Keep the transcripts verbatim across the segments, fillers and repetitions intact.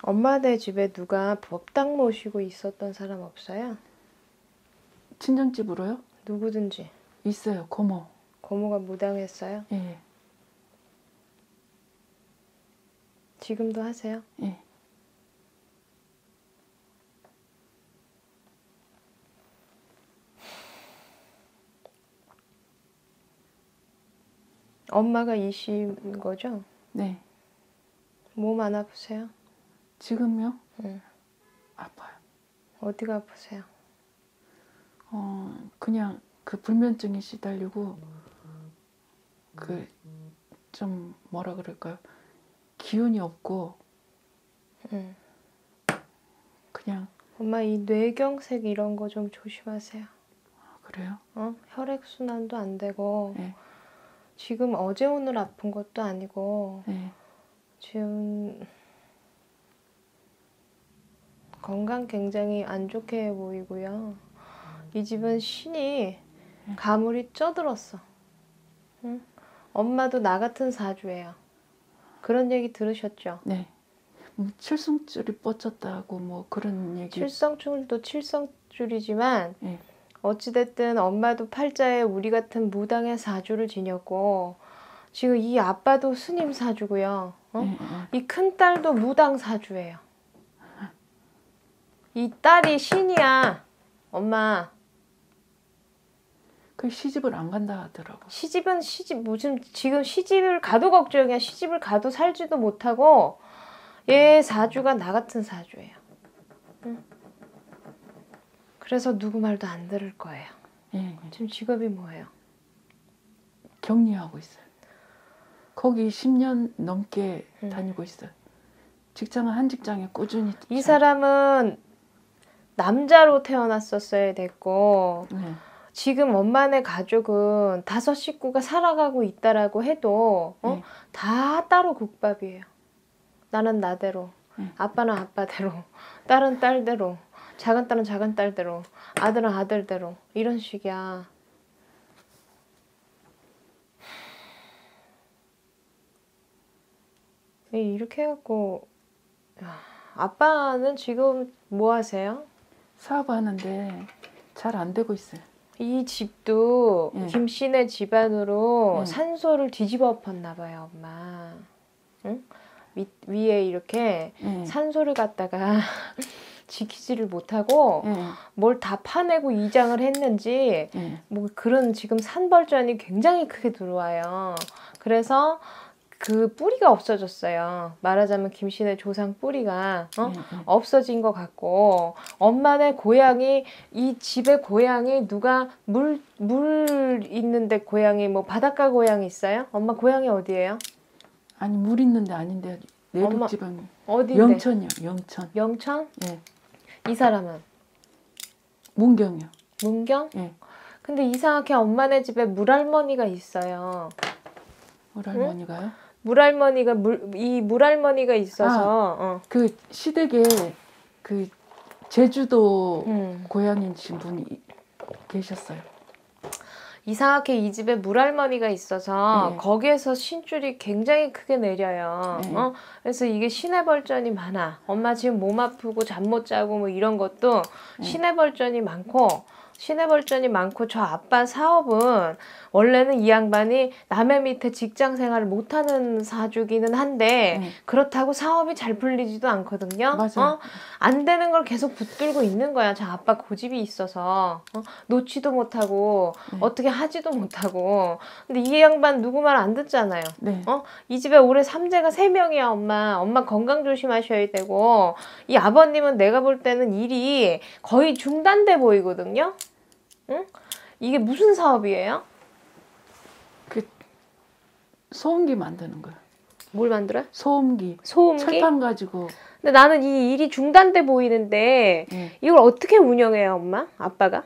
엄마네 집에 누가 법당 모시고 있었던 사람 없어요? 친정집으로요? 누구든지. 있어요. 고모. 고모가 무당했어요? 예. 지금도 하세요? 예. 엄마가 이신 거죠? 네. 몸 안 아프세요? 지금요? 응. 아파요. 어디가 아프세요? 어, 그냥 그 불면증에 시달리고 그 좀 뭐라 그럴까요? 기운이 없고 응. 그냥. 엄마 이 뇌경색 이런 거 좀 조심하세요. 아, 그래요? 어? 혈액순환도 안 되고 네. 지금 어제 오늘 아픈 것도 아니고 네. 지금 건강 굉장히 안 좋게 보이고요. 이 집은 신이 가물이 쪄들었어. 응? 엄마도 나 같은 사주예요. 그런 얘기 들으셨죠? 네. 뭐 칠성줄이 뻗쳤다고 뭐 그런 얘기. 칠성줄도 칠성줄이지만 네. 어찌됐든 엄마도 팔자에 우리 같은 무당의 사주를 지녔고 지금 이 아빠도 스님 사주고요. 어? 네, 네. 이 큰딸도 무당 사주예요. 이 딸이 신이야. 엄마. 그 시집을 안 간다 하더라고. 시집은 시집 무슨 지금 시집을 가도 걱정이야. 시집을 가도 살지도 못하고 얘 사주가 나 같은 사주예요. 응? 그래서 누구 말도 안 들을 거예요. 예, 예. 지금 직업이 뭐예요? 격리하고 있어요. 거기 십 년 넘게 음. 다니고 있어요. 직장은 한 직장에 꾸준히. 이 사람은 남자로 태어났었어야 됐고 네. 지금 엄마네 가족은 다섯 식구가 살아가고 있다라고 해도 어? 네. 다 따로 국밥이에요. 나는 나대로, 네. 아빠는 아빠대로, 딸은 딸대로, 작은 딸은 작은 딸대로, 아들은 아들대로 이런 식이야. 이렇게 해갖고 아빠는 지금 뭐 하세요? 사업하는데 잘 안 되고 있어요. 이 집도 예. 김씨네 집안으로 예. 산소를 뒤집어 엎었나 봐요, 엄마. 응? 위, 위에 이렇게 예. 산소를 갖다가 지키지를 못하고 예. 뭘 다 파내고 이장을 했는지 예. 뭐 그런 지금 산벌전이 굉장히 크게 들어와요. 그래서 그 뿌리가 없어졌어요. 말하자면 김씨네 조상 뿌리가 어? 예. 예. 없어진 것 같고 엄마네 고향이 이 집의 고향이 누가 물, 물 있는데 고향이 뭐 바닷가 고향이 있어요? 엄마 고향이 어디예요? 아니 물 있는데 아닌데 내륙 엄마, 지방이. 어디인데? 영천이요. 영천. 영천? 예. 이 사람은? 문경이요. 문경? 예. 근데 이상하게 엄마네 집에 물할머니가 있어요. 물할머니가요? 응? 물할머니가 물, 이 물할머니가 있어서 아, 어. 그 시댁에 그 제주도 음. 고향이신 분이 계셨어요. 이상하게 이 집에 물할머니가 있어서 네. 거기에서 신줄이 굉장히 크게 내려요. 네. 어? 그래서 이게 신의 벌전이 많아. 엄마 지금 몸 아프고 잠 못 자고 뭐 이런 것도 네. 신의 벌전이 많고 신의 벌전이 많고 저 아빠 사업은 원래는 이 양반이 남의 밑에 직장 생활을 못하는 사주기는 한데 네. 그렇다고 사업이 잘 풀리지도 않거든요. 맞아요. 어? 안 되는 걸 계속 붙들고 있는 거야. 저 아빠 고집이 있어서 어? 놓지도 못하고 네. 어떻게 하지도 못하고. 근데 이 양반 누구 말 안 듣잖아요. 네. 어? 이 집에 올해 삼재가 세 명이야. 엄마. 엄마 건강 조심하셔야 되고 이 아버님은 내가 볼 때는 일이 거의 중단돼 보이거든요. 응? 이게 무슨 사업이에요? 그 소음기 만드는 거예요. 뭘 만들어요? 소음기. 소음기? 철판 가지고. 근데 나는 이 일이 중단돼 보이는데 네. 이걸 어떻게 운영해요, 엄마? 아빠가?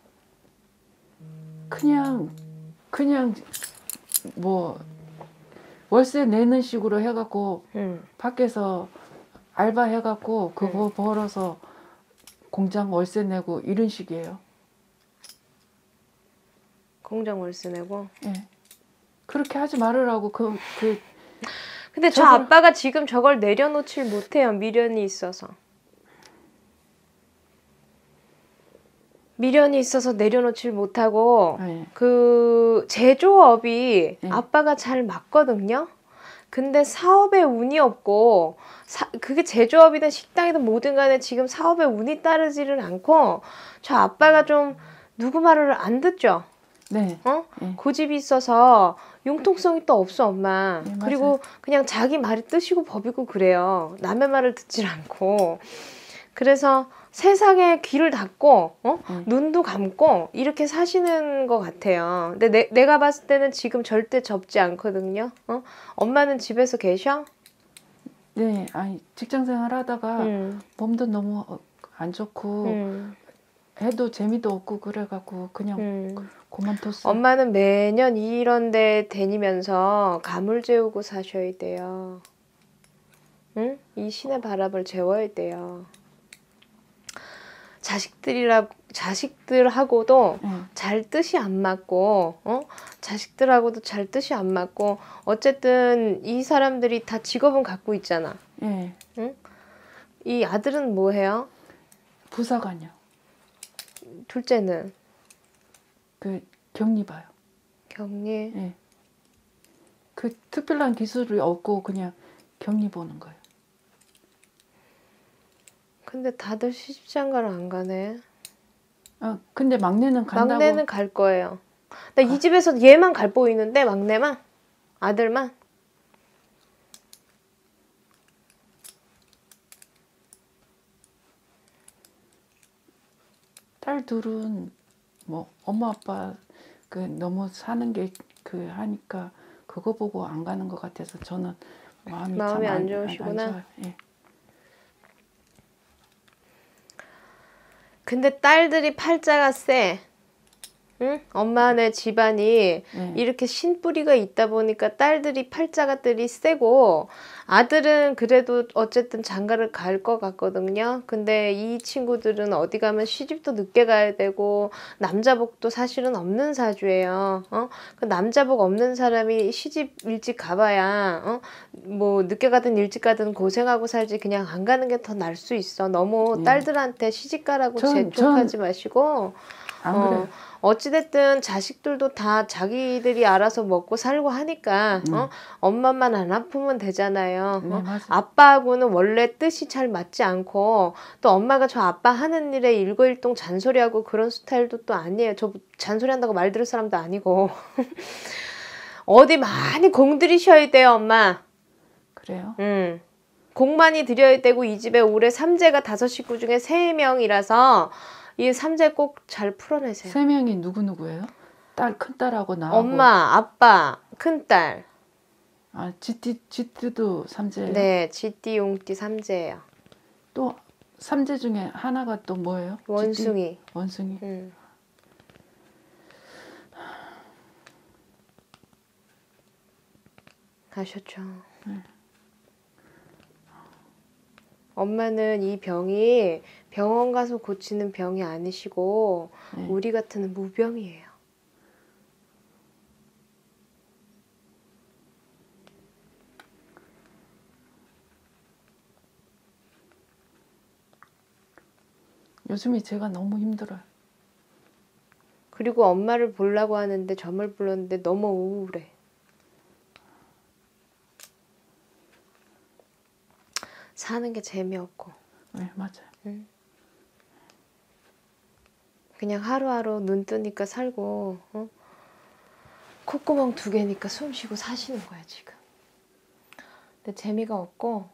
그냥 그냥 뭐 월세 내는 식으로 해갖고 응. 밖에서 알바 해갖고 그거 응. 벌어서 공장 월세 내고 이런 식이에요. 공장 월세 내고. 예. 그렇게 하지 말으라고 그, 그 근데 저 저걸- 아빠가 지금 저걸 내려놓질 못해요. 미련이 있어서. 미련이 있어서 내려놓질 못하고 네. 그 제조업이 네. 아빠가 잘 맞거든요. 근데 사업에 운이 없고 사, 그게 제조업이든 식당이든 뭐든 간에 지금 사업에 운이 따르지를 않고 저 아빠가 좀 누구 말을 안 듣죠. 네. 어? 네. 고집이 있어서 융통성이 또 없어 엄마. 네, 맞아요. 그리고 그냥 자기 말이 뜻이고 법이고 그래요. 남의 말을 듣질 않고. 그래서 세상에 귀를 닫고 어? 네. 눈도 감고 이렇게 사시는 것 같아요. 근데 내, 내가 봤을 때는 지금 절대 접지 않거든요. 어? 엄마는 집에서 계셔? 네. 아니 직장 생활 하다가 음, 몸도 너무 어, 안 좋고 음, 해도 재미도 없고 그래갖고 그냥 음. 그만뒀어요. 엄마는 매년 이런 데 다니면서 감을 재우고 사셔야 돼요. 응? 이 신의 바람을 재워야 돼요. 자식들이라 자식들하고도 네. 잘 뜻이 안 맞고, 어? 자식들하고도 잘 뜻이 안 맞고, 어쨌든 이 사람들이 다 직업은 갖고 있잖아. 예. 이 아들은 뭐 해요? 부사관이요. 둘째는 그 격리 봐요. 격리. 예. 그 특별한 기술이 없고 그냥 격리 보는 거예요. 근데 다들 시집장가를 안 가네. 아 근데 막내는 간다고. 막내는 갈 거예요. 나 이 가- 집에서 얘만 갈 보이는데 막내만? 아들만? 딸 둘은 뭐 엄마 아빠 그 너무 사는 게 그 하니까 그거 보고 안 가는 것 같아서 저는 마음이, 마음이 참 안 좋으시구나. 안 좋아요. 예. 근데 딸들이 팔자가 세. 응? 엄마네 집안이 예. 이렇게 신뿌리가 있다 보니까 딸들이 팔자가들이 세고 아들은 그래도 어쨌든 장가를 갈 것 같거든요. 근데 이 친구들은 어디 가면 시집도 늦게 가야 되고 남자복도 사실은 없는 사주예요. 어? 그 남자복 없는 사람이 시집 일찍 가봐야 어? 뭐 늦게 가든 일찍 가든 고생하고 살지 그냥 안 가는 게 더 나을 수 있어. 너무 예. 딸들한테 시집 가라고 전- 재촉하지 마시고 안 어, 그래요. 어찌됐든 자식들도 다 자기들이 알아서 먹고 살고 하니까 음. 어? 엄마만 안 아프면 되잖아요. 네, 어? 맞아요. 아빠하고는 원래 뜻이 잘 맞지 않고 또 엄마가 저 아빠 하는 일에 일거일동 잔소리하고 그런 스타일도 또 아니에요. 저 잔소리한다고 말 들을 사람도 아니고 어디 많이 공들이셔야 돼요 엄마. 그래요? 음. 공 많이 들여야 되고 이 집에 올해 삼재가 다섯 식구 중에 세 명이라서 이 삼재 꼭 잘 풀어내세요. 세 명이 누구 누구예요? 딸 큰 딸하고 나하고. 엄마, 아빠, 큰딸. 아 지띠 지띠도 삼재예요? 네, 쥐띠, 용띠 삼재예요. 또 삼재 중에 하나가 또 뭐예요? 원숭이. 쥐띠? 원숭이. 음. 가셨죠. 네. 엄마는 이 병이 병원 가서 고치는 병이 아니시고 네. 우리 같은 무병이에요. 요즘에 제가 너무 힘들어요. 그리고 엄마를 보려고 하는데 점을 불렀는데 너무 우울해. 사는 게 재미없고 네, 맞아요. 그냥 하루하루 눈 뜨니까 살고 어? 콧구멍 두 개니까 숨 쉬고 사시는 거야 지금. 근데 재미가 없고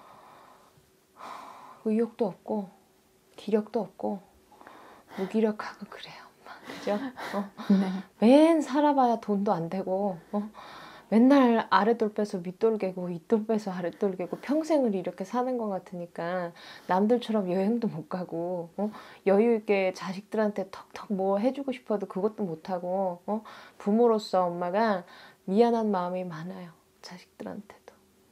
의욕도 없고 기력도 없고 무기력하고 그래요 엄마. 그죠? 어? 네. 맨 살아봐야 돈도 안 되고 어? 맨날 아랫돌 빼서 윗돌 개고 윗돌 빼서 아랫돌 개고 평생을 이렇게 사는 것 같으니까 남들처럼 여행도 못 가고 어? 여유 있게 자식들한테 턱턱 뭐 해주고 싶어도 그것도 못하고 어? 부모로서 엄마가 미안한 마음이 많아요. 자식들한테도.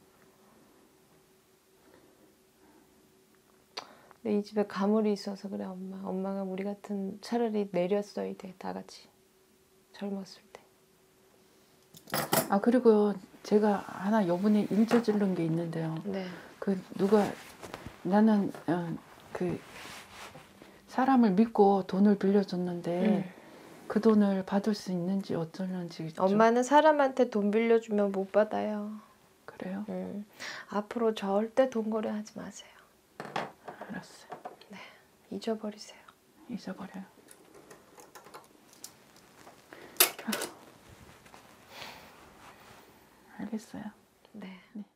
근데 이 집에 가물이 있어서 그래 엄마. 엄마가 우리 같은 차라리 내렸어야 돼. 다 같이. 젊었을 때. 아 그리고 제가 하나 요번에 일 저지른 게 있는데요. 네. 그 누가 나는 어, 그 사람을 믿고 돈을 빌려줬는데 음. 그 돈을 받을 수 있는지 어쩌는지 좀 엄마는 사람한테 돈 빌려주면 못 받아요. 그래요? 음. 앞으로 절대 돈 거래하지 마세요. 알았어요. 잊어버리세요. 잊어버려요. 알겠어요. 네. 네.